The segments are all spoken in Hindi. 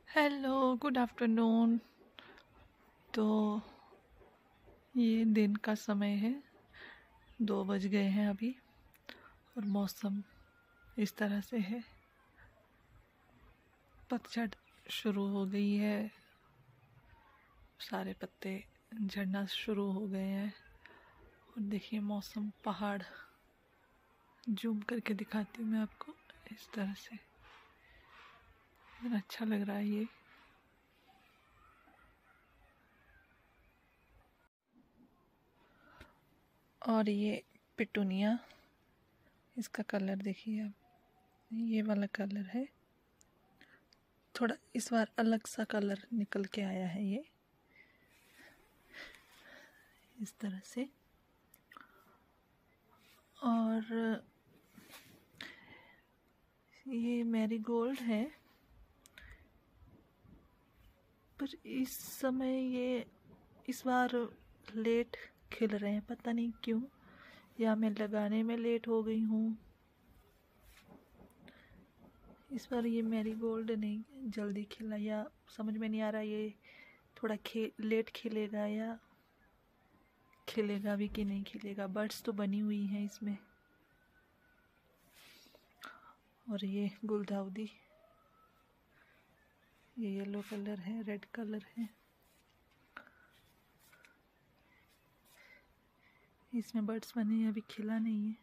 Hello, good afternoon. तो ये दिन का समय है, 2 बज गए हैं अभी और मौसम इस तरह से है। पतझड़ शुरू हो गई है, सारे पत्ते झड़ना शुरू हो गए हैं। और देखिए मौसम, पहाड़ जूम करके दिखाती हूँ मैं आपको। इस तरह से इतना अच्छा लग रहा है ये। और ये पिटूनिया, इसका कलर देखिए आप, ये वाला कलर है। थोड़ा इस बार अलग सा कलर निकल के आया है ये, इस तरह से। और ये मैरीगोल्ड है, पर इस समय ये इस बार लेट खिल रहे हैं, पता नहीं क्यों, या मैं लगाने में लेट हो गई हूँ। इस बार ये मैरीगोल्ड नहीं जल्दी खिला, या समझ में नहीं आ रहा ये थोड़ा लेट खिलेगा या खिलेगा भी कि नहीं खिलेगा। बर्ड्स तो बनी हुई हैं इसमें। और ये गुलदाउदी, ये येलो कलर है, रेड कलर है, इसमें बर्ड्स बने हैं, अभी खिला नहीं है।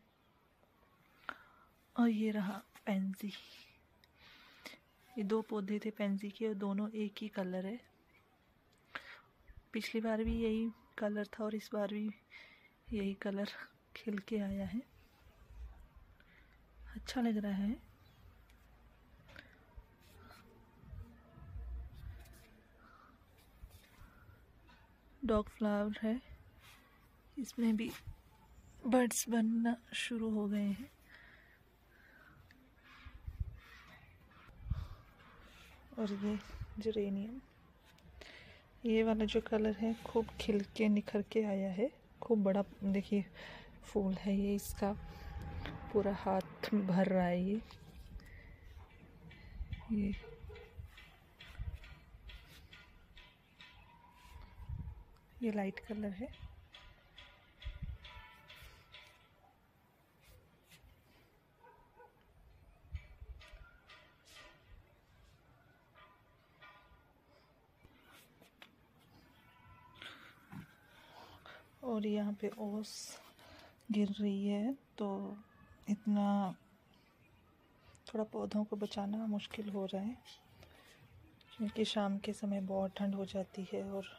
और ये रहा पेंजी, ये 2 पौधे थे पेंजी के और दोनों एक ही कलर है। पिछली बार भी यही कलर था और इस बार भी यही कलर खिल के आया है, अच्छा लग रहा है। डॉग फ्लावर है, इसमें भी बर्ड्स बनना शुरू हो गए हैं। और ये जेरेनियम, ये वाला जो कलर है खूब खिल के निखर के आया है, खूब बड़ा देखिए फूल है ये, इसका पूरा हाथ भर रहा है ये लाइट कलर है। और यहाँ पे ओस गिर रही है, तो इतना थोड़ा पौधों को बचाना मुश्किल हो रहा है, क्योंकि शाम के समय बहुत ठंड हो जाती है। और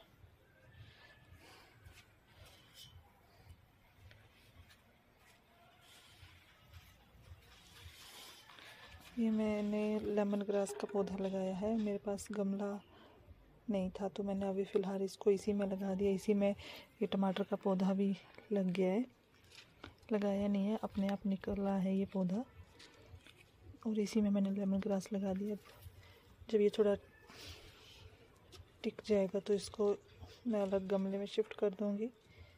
ये मैंने लेमन ग्रास का पौधा लगाया है, मेरे पास गमला नहीं था तो मैंने अभी फ़िलहाल इसको इसी में लगा दिया। इसी में ये टमाटर का पौधा भी लग गया है, लगाया नहीं है, अपने आप निकला है ये पौधा। और इसी में मैंने लेमन ग्रास लगा दिया। जब ये थोड़ा टिक जाएगा तो इसको मैं अलग गमले में शिफ्ट कर दूँगी।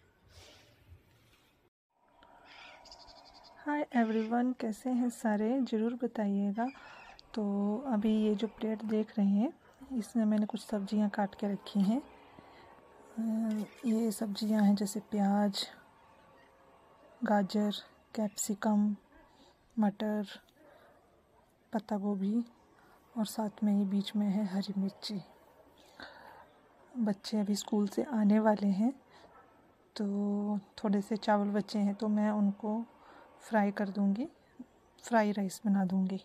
हाय एवरीवन, कैसे हैं सारे, ज़रूर बताइएगा। तो अभी ये जो प्लेट देख रहे हैं, इसमें मैंने कुछ सब्जियां काट के रखी हैं। ये सब्जियां हैं जैसे प्याज, गाजर, कैप्सिकम, मटर, पत्ता गोभी, और साथ में ही बीच में है हरी मिर्ची। बच्चे अभी स्कूल से आने वाले हैं, तो थोड़े से चावल बचे हैं, तो मैं उनको फ्राई कर दूंगी, फ्राई राइस बना दूंगी।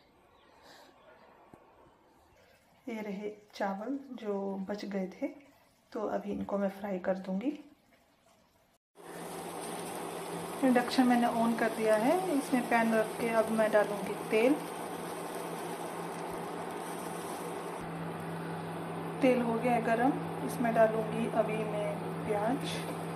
ये रहे चावल जो बच गए थे, तो अभी इनको मैं फ्राई कर दूंगी। इंडक्शन मैंने ऑन कर दिया है, इसमें पैन रख के अब मैं डालूंगी तेल। तेल हो गया है गरम, इसमें डालूंगी अभी मैं प्याज,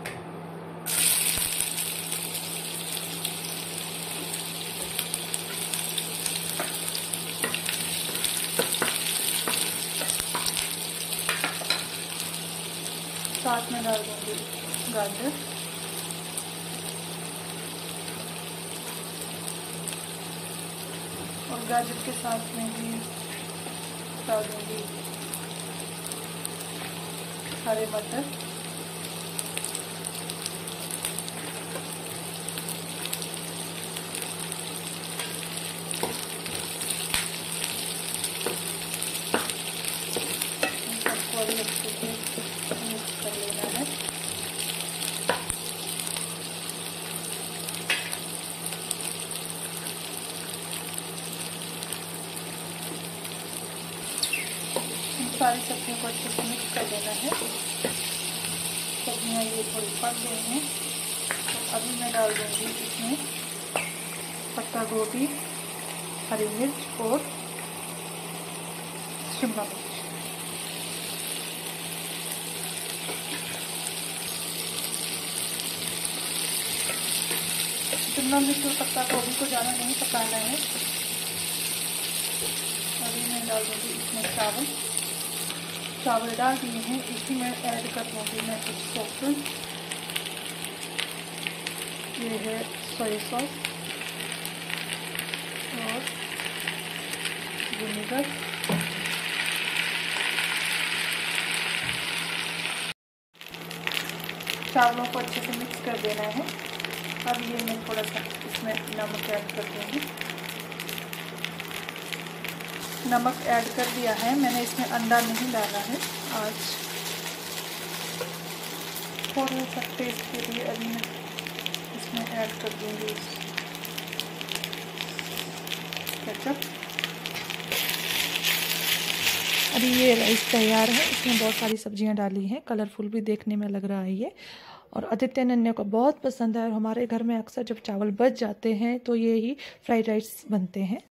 साथ में डाल दूंगी गाजर, और गाजर के साथ में भी डाल दूँगी हरे मटर, सबको अभी अच्छे से मिक्स कर लेना है। सारी सब्जियों को अच्छे से मिक्स कर देना है। सब्जियाँ ये थोड़ी पक गई हैं, तो अभी मैं डाल दूँगी इसमें पत्ता गोभी, हरी मिर्च और शिमला मिर्च। शिमला मिर्च और पत्ता गोभी को ज़्यादा नहीं पकाना है। अभी मैं डाल दूँगी इसमें चावल डाल दिए हैं। इसी में ऐड कर दूँगी मैं कुछ सॉस। ये है सोया सॉस और विनेगर। चावलों को अच्छे से मिक्स कर देना है। अब ये मैं थोड़ा सा इसमें नमक ऐड कर दूँगी। नमक ऐड कर दिया है मैंने, इसमें अंडा नहीं डाला है आज। थोड़ा सा टेस्ट के लिए अभी मैं इसमें ऐड कर दूँगी केचप। अभी ये राइस तैयार है। इसमें बहुत सारी सब्जियां डाली हैं, कलरफुल भी देखने में लग रहा है ये। और आदित्य नन्या को बहुत पसंद है और हमारे घर में अक्सर जब चावल बच जाते हैं तो ये ही फ्राइड राइस बनते हैं।